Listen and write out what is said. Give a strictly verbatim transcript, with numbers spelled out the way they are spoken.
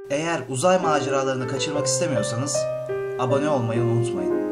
Eğer uzay maceralarını kaçırmak istemiyorsanız abone olmayı unutmayın.